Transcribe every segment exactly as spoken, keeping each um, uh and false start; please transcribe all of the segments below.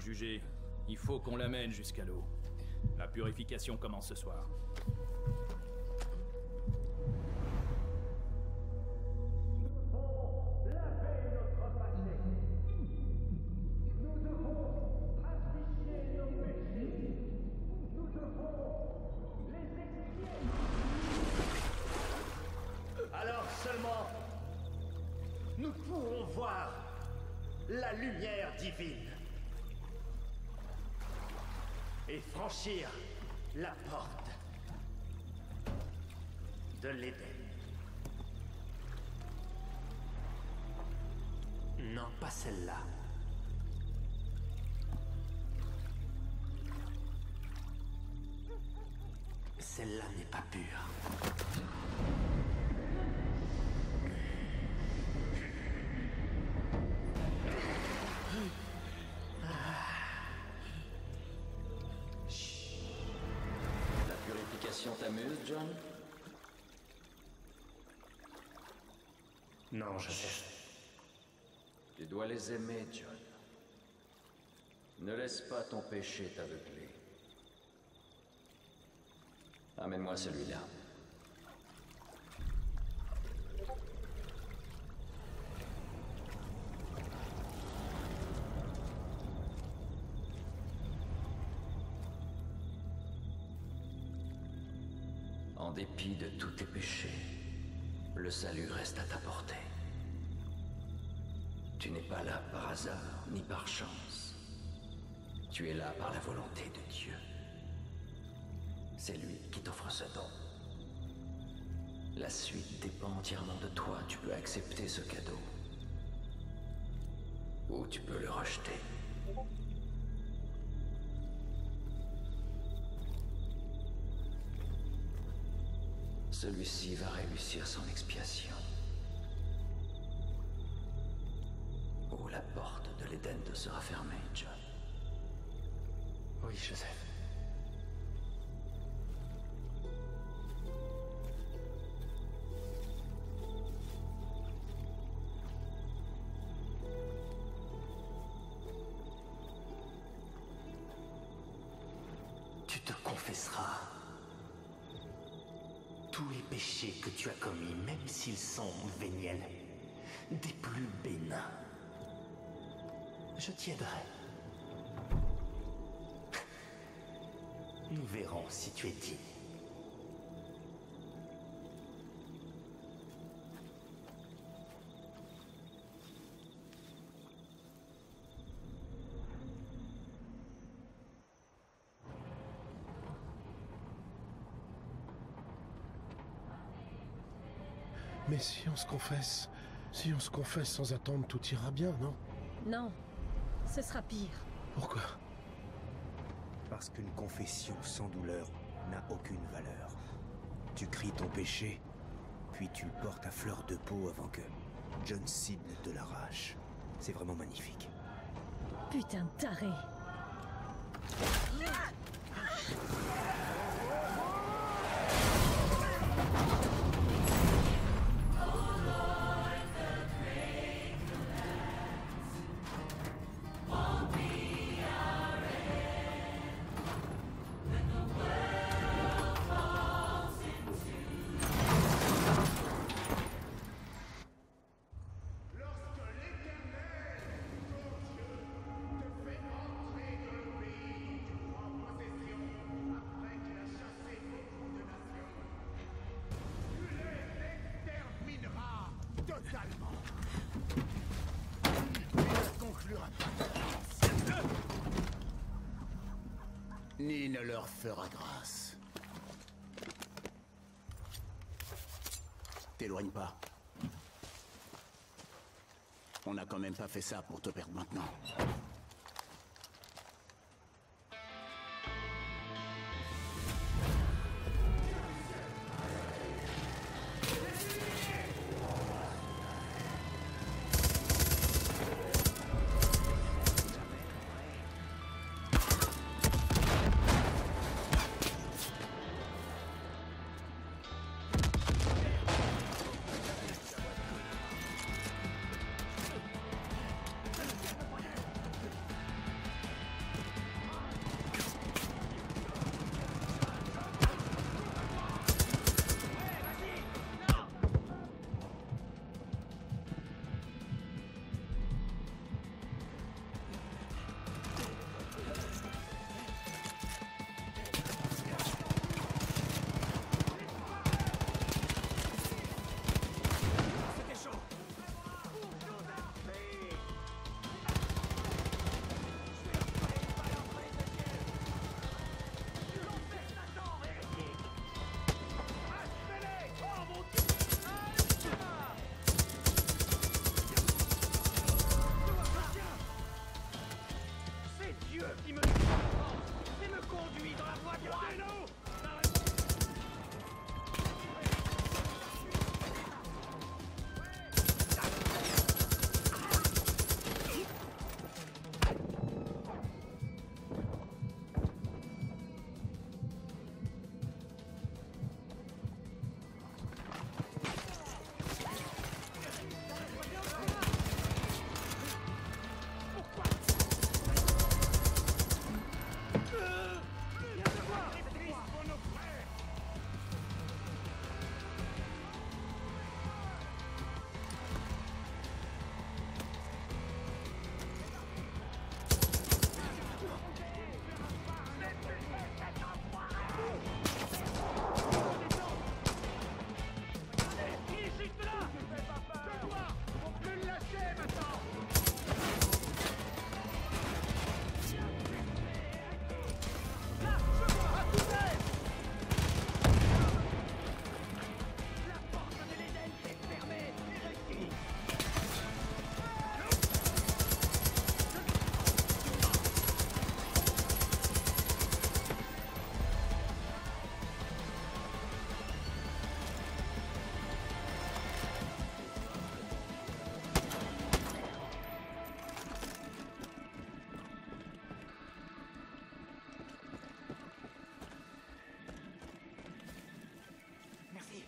jugé. Il faut qu'on l'amène jusqu'à l'eau. La purification commence ce soir. Alors seulement, nous pourrons voir la lumière divine et franchir la porte de l'Éden. Non, pas celle-là. Celle-là n'est pas pure. La purification t'amuse, John? Non, je sais. Tu dois les aimer, John. Ne laisse pas ton péché t'aveugler. Amène-moi celui-là. En dépit de tous tes péchés, le salut reste à ta portée. Tu n'es pas là par hasard, ni par chance. Tu es là par la volonté de Dieu. C'est lui qui t'offre ce don. La suite dépend entièrement de toi. Tu peux accepter ce cadeau. Ou tu peux le rejeter. Celui-ci va réussir son expiation. Ou la porte de l'Éden te sera fermée, John. Oui, Joseph. Tu te confesseras tous les péchés que tu as commis, même s'ils sont véniels, des plus bénins. Je t'y aiderai. Nous verrons si tu es digne. Mais si on se confesse, si on se confesse sans attendre, tout ira bien, non? Non, ce sera pire. Pourquoi? Parce qu'une confession sans douleur n'a aucune valeur. Tu cries ton péché, puis tu le portes à fleur de peau avant que John Seed ne te l'arrache. C'est vraiment magnifique. Putain de taré. Ni ne leur fera grâce. T'éloigne pas. On n'a quand même pas fait ça pour te perdre maintenant.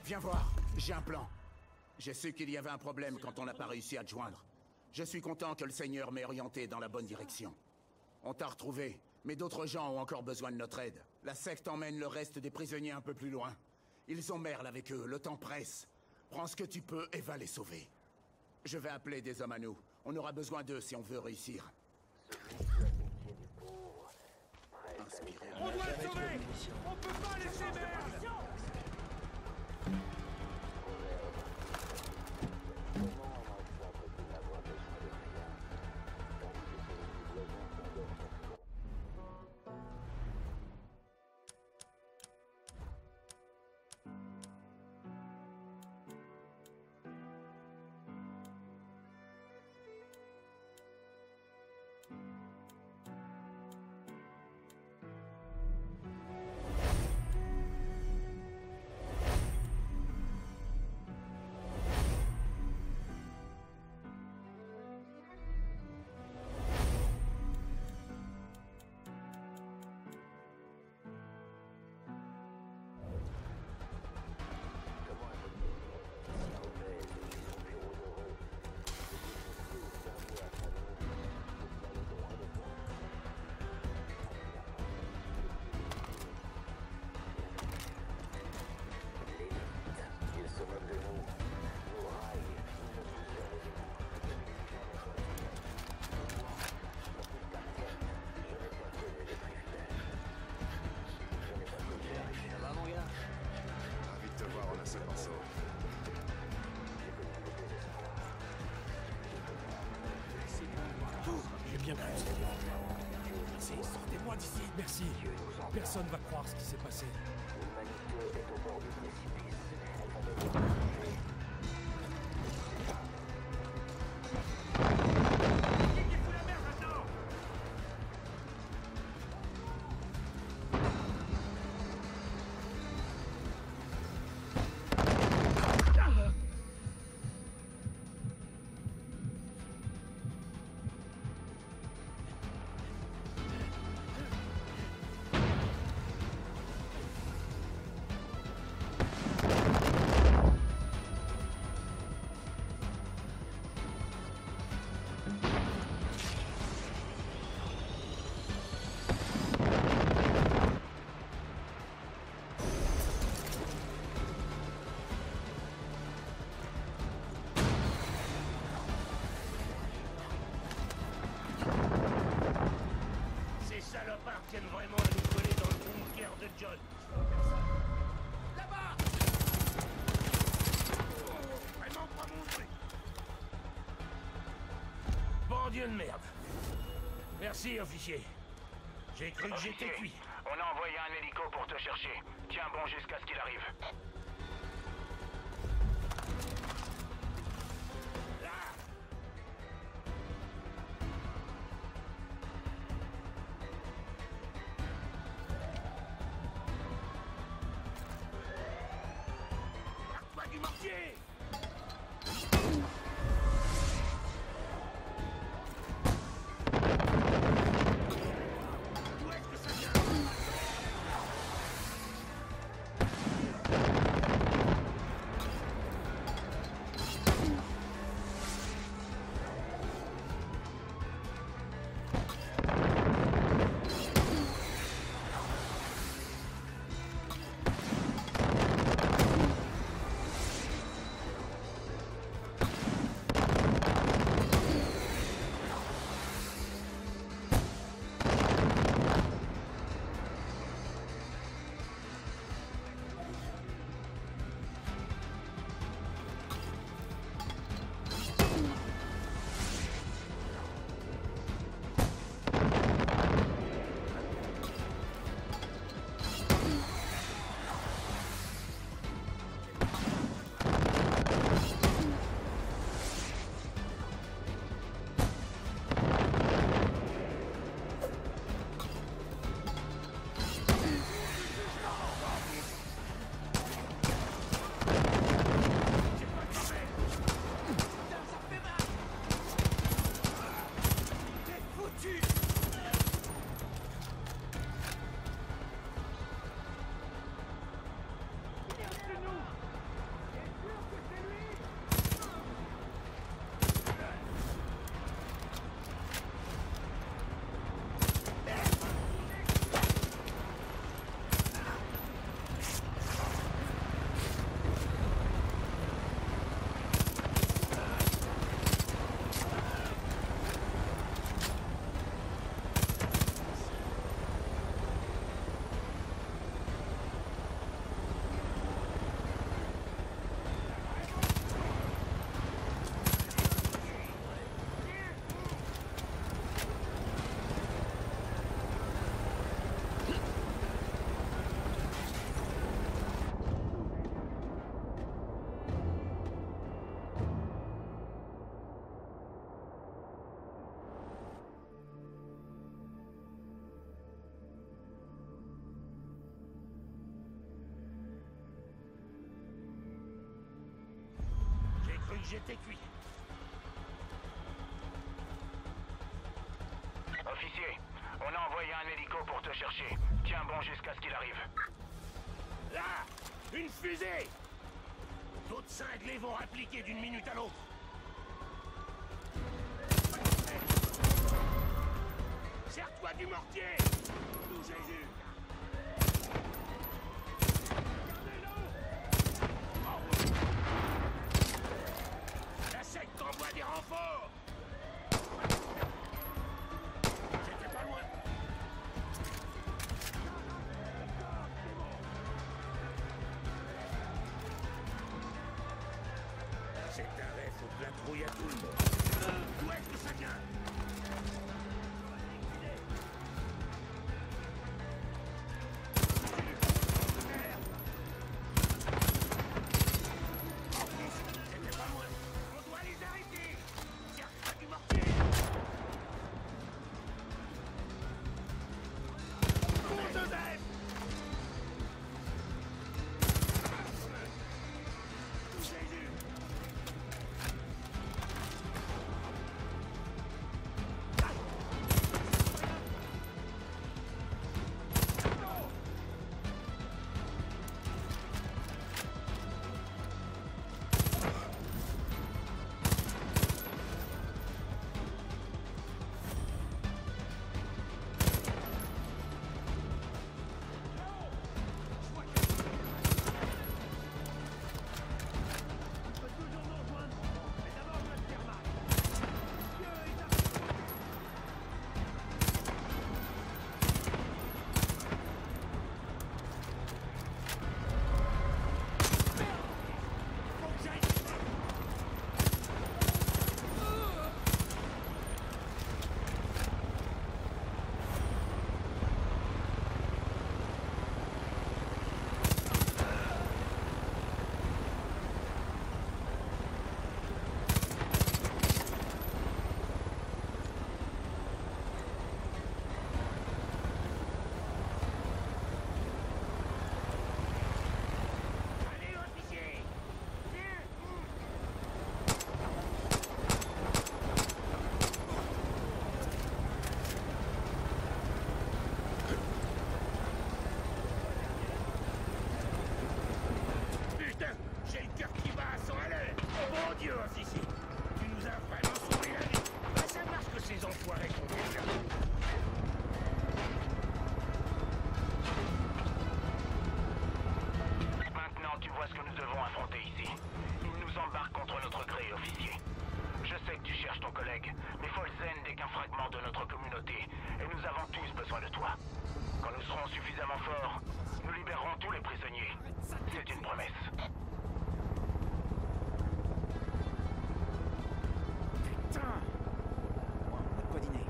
Viens voir, j'ai un plan. J'ai su qu'il y avait un problème quand on n'a pas réussi à te joindre. Je suis content que le Seigneur m'ait orienté dans la bonne direction. On t'a retrouvé, mais d'autres gens ont encore besoin de notre aide. La secte emmène le reste des prisonniers un peu plus loin. Ils ont Merle avec eux, le temps presse. Prends ce que tu peux et va les sauver. Je vais appeler des hommes à nous. On aura besoin d'eux si on veut réussir. On doit le sauver! On peut pas laisser Merle! J'ai bien cru. Merci, sortez-moi d'ici. Merci. Personne va croire ce qui s'est passé. Tiennent vraiment à nous coller dans le bunker de John. Là-bas! Oh, vraiment pas mon truc. Bon Dieu de merde. Merci, officier. J'ai cru que j'étais cuit. On a envoyé un hélico pour te chercher. Tiens bon jusqu'à ce qu'il arrive. Du mortier! Où est-ce que ça vient? j'étais cuit. Officier, on a envoyé un hélico pour te chercher. Tiens bon jusqu'à ce qu'il arrive. Là! Une fusée! D'autres cinglés vont répliquer d'une minute à l'autre. Serre-toi du mortier! Nous Jésus! La secte envoie des renforts! J'étais pas loin. C'est un rêve, faut que la trouille à tout le monde. Euh, où est-ce que ça vient? C'était pas loin. On doit les arrêter. Serre-toi du mortier. Bon Joseph! Jésus! Allez, officier! Viens! Putain, j'ai le cœur qui bat à cent à l'heure. Bon Dieu, officier, tu nous as vraiment sauvé la vie. Va savoir ce que ces enfoirés font déjà. Maintenant, tu vois ce que nous devons affronter ici. Ils nous embarquent contre notre gré, officier. Je sais que tu cherches ton collègue, mais Folzen n'est qu'un fragment de notre communauté, et nous avons tous besoin de toi. Quand nous serons suffisamment forts, nous libérerons tous les prisonniers. C'est une promesse. Putain! Bon, on a de quoi dîner.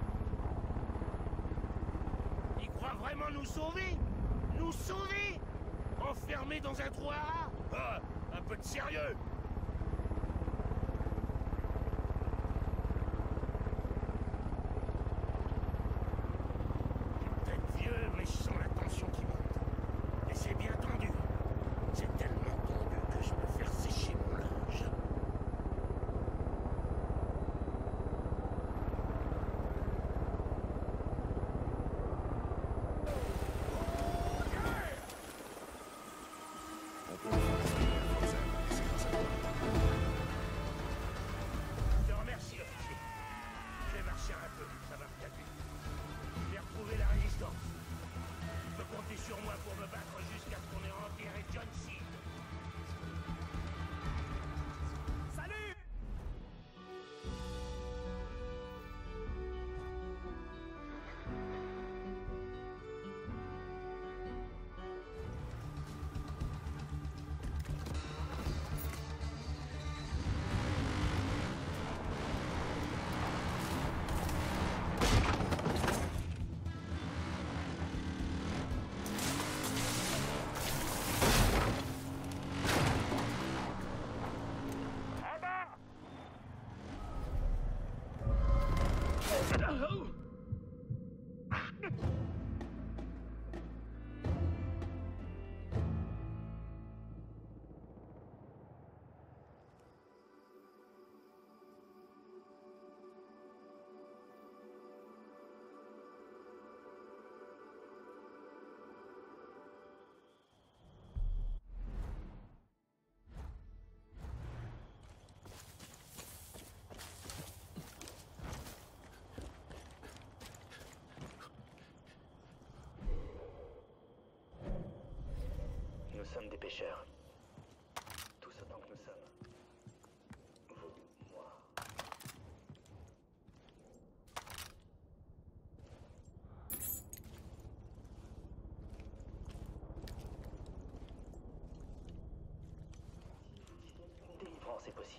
Ils croient vraiment nous sauver? Nous sauver? Enfermés dans un trou à rats? Ah, un peu de sérieux! Peut-être vieux, mais je sens la tension qui monte. Et c'est bien tendu. C'est tellement tendu que je peux faire sécher mon linge. Je te remercie, officier. Je vais marcher un peu, ça va me calmer. J'ai retrouvé la résistance. Tu peux compter sur moi pour me battre jusqu'à ce qu'on ait enterré John Seed. Salut! bande des pêcheurs. Tous autant que nous sommes. Vous, moi. Une délivrance est possible.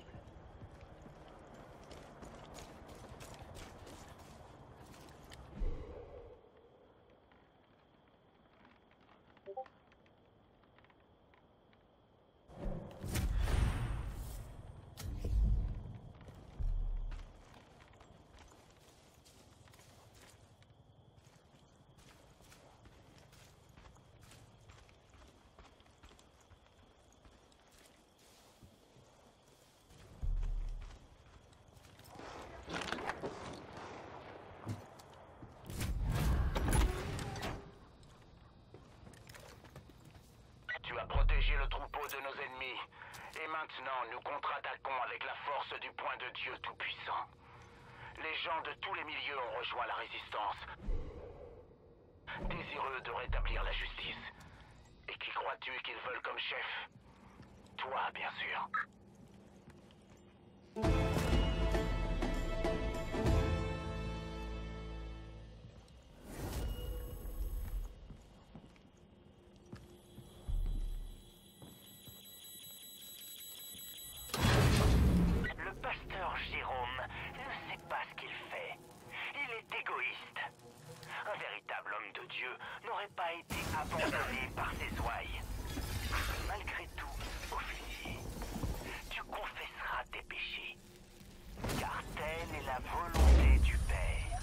Tu as protégé le troupeau de nos ennemis. Et maintenant, nous contre-attaquons avec la force du point de Dieu Tout-Puissant. Les gens de tous les milieux ont rejoint la résistance, désireux de rétablir la justice. Et qui crois-tu qu'ils veulent comme chef? Toi, bien sûr. Le pasteur Jérôme ne sait pas ce qu'il fait. Il est égoïste. Un véritable homme de Dieu n'aurait pas été abandonné par ses ouailles. Malgré tout, officier, tu confesseras tes péchés. Car telle est la volonté du Père.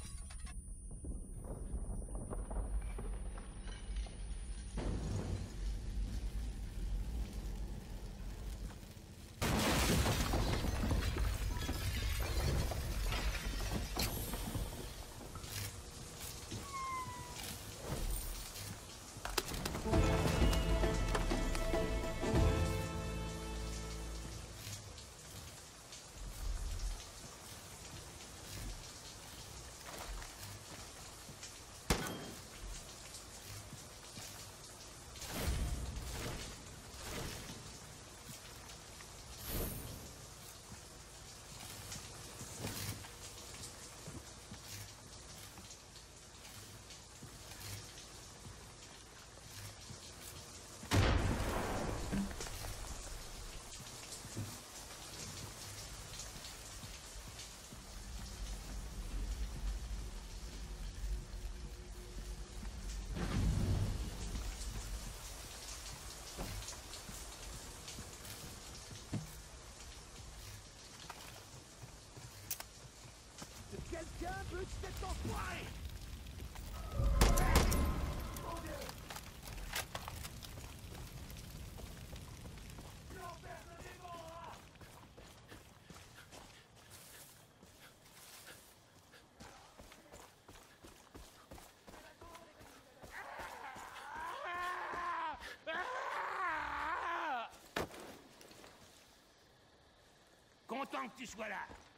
Quelqu'un peut cet enfoiré! Content que tu sois là.